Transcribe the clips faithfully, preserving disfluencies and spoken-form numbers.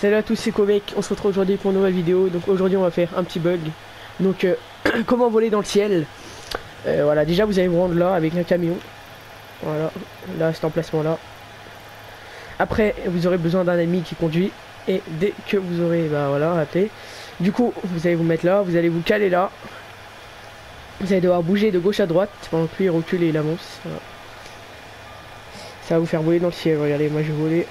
Salut à tous, c'est Komek, on se retrouve aujourd'hui pour une nouvelle vidéo. Donc aujourd'hui on va faire un petit bug. Donc euh, comment voler dans le ciel. euh, Voilà, déjà vous allez vous rendre là avec un camion. Voilà, là cet emplacement là. Après vous aurez besoin d'un ami qui conduit. Et dès que vous aurez, bah voilà, appelé. Du coup vous allez vous mettre là, vous allez vous caler là. Vous allez devoir bouger de gauche à droite pendant que lui il recule et il avance. Voilà. Ça va vous faire voler dans le ciel, regardez, moi je vais voler.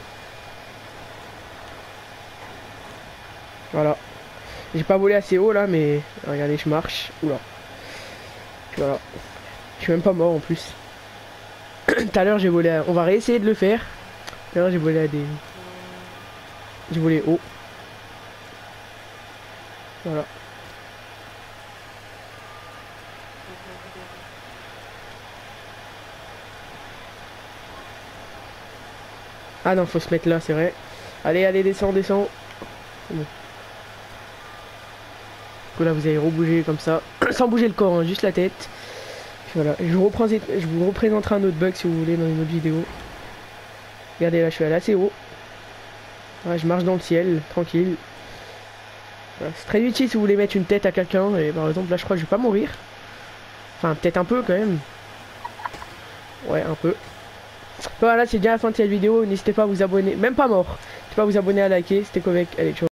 Voilà. J'ai pas volé assez haut là, mais regardez, je marche. Oula. Voilà. Je suis même pas mort en plus. Tout à l'heure j'ai volé à... On va réessayer de le faire. Tout à l'heure j'ai volé à des... J'ai volé haut. Voilà. Ah non, faut se mettre là, c'est vrai. Allez, allez, descends, descends. Bon. Du coup, là, vous allez rebouger comme ça. Sans bouger le corps, hein, juste la tête. Puis voilà. Je vous, représente... je vous représenterai un autre bug si vous voulez dans une autre vidéo. Regardez, là, je suis allé assez haut. Ouais, je marche dans le ciel, tranquille. Voilà. C'est très utile si vous voulez mettre une tête à quelqu'un. Et par exemple, là, je crois que je vais pas mourir. Enfin, peut-être un peu quand même. Ouais, un peu. Voilà, c'est déjà la fin de cette vidéo. N'hésitez pas à vous abonner. Même pas mort. N'hésitez pas à vous abonner, à liker. C'était Komek. Allez, ciao.